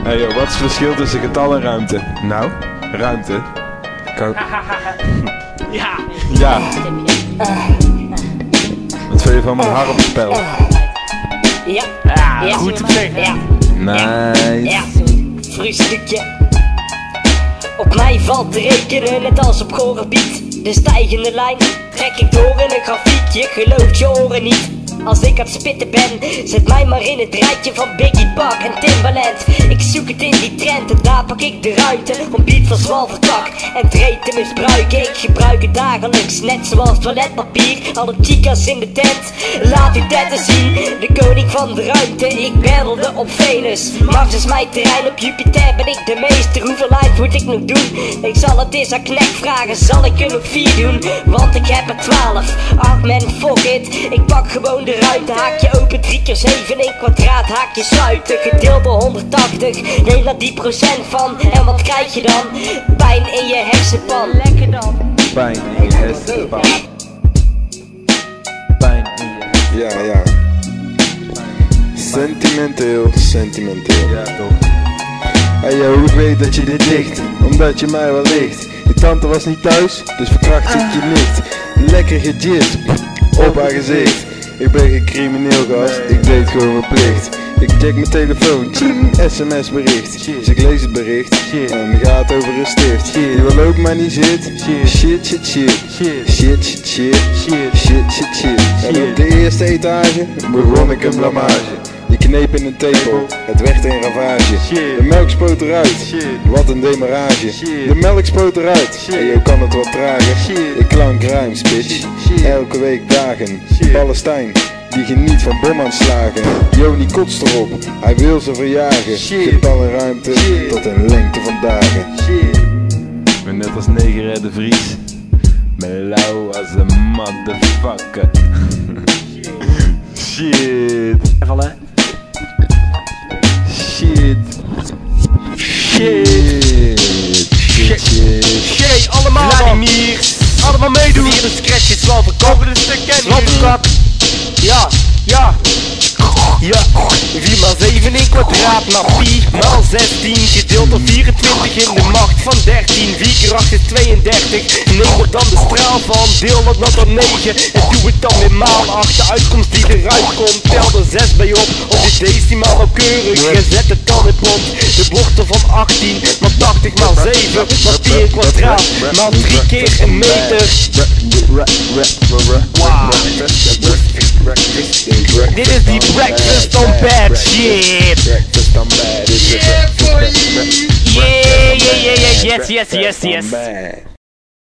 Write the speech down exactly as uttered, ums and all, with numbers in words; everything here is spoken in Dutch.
Hey joh, wat is het verschil tussen getal en ruimte? Nou, ruimte. Kan... Ja. Ja. Wat vind je van mijn harpspel? Ja. Ja, ja, goed te zeggen. Ja. Nice. Ja, vroegstukje. Op mij valt te rekenen, net als op choregebied. De stijgende lijn trek ik door in een grafiekje, geloof je oren niet. Als ik aan het spitten ben, zet mij maar in het rijtje van Biggie Park en Timbaland. Ik zoek het in die trend en daar pak ik de ruimte om beat van zwalvertak en trade te misbruiken. Ik gebruik het dagelijks, net zoals toiletpapier. Alle chicas in de tent, laat uw tetten zien. De koning van de ruimte, ik battelde op Venus. Mars is mijn terrein, op Jupiter ben ik de meester. Hoeveel live moet ik nog doen? Ik zal het eens aan Knek vragen, zal ik er nog vier doen? Want ik heb er twaalf, ach man, fuck it. Ik pak gewoon de ruimte, haakje open, drie keer zeven, één kwadraat, haakje sluiten. Gedeeld door honderdtachtig, neem daar die procent van. En wat krijg je dan? Pijn in je hersenpan. Lekker dan. Pijn in je hersenpan. Pijn in je Ja, ja. Sentimenteel, sentimenteel. Ja, toch. Hey yo, ik weet dat je dit ligt, omdat je mij wel ligt. Je tante was niet thuis, dus verkracht ik je niet. Lekker gegist, op haar gezicht. Ik ben geen crimineel gast, ik deed gewoon mijn plicht. Ik check mijn telefoon, S M S bericht. Dus ik lees het bericht, en het gaat over een stift. Je wil ook maar niet zit, shit shit shit. Shit shit shit, shit shit shit. En op de eerste etage begon ik een blamage. Je kneep in een tepel, het werd een ravage. De melk spoot eruit, wat een demarage. De melk spoot eruit, en je kan het wat trager. Ik klank ruim, bitch, elke week dagen. Palestijn, die geniet van bomaanslagen. Joni kotst erop, hij wil ze verjagen. Getallenruimte, tot een lengte van dagen. Ik ben net als Neger de Vries. Ben lauw als een motherfucker. Shit. Vallen. Shit. Shit. Shit. Shit. Shit, allemaal Vladimir. Allemaal meedoen. Hier de scratches, zwalve kop. Zwalve kak. Ja, ja. Ja, vier maal zeven in kwadraat, maar pi maal zestien gedeeld door vierentwintig in de macht van dertien. vier keer acht is tweeëndertig, neem er dan de straal van, deel dat naar dan negen en doe het dan weer maal acht. De uitkomst die eruit komt, tel er zes bij op, op dit decimaal nauwkeurig, je zet het dan in pond. De bochten van achttien, maar tachtig maal zeven, maar pi in kwadraat, maal drie keer een meter. Wow. Dit is die breakfast on bad shit. Yeah, boy. Yeah, yeah, yeah, yeah, yes, yes, yes, yes.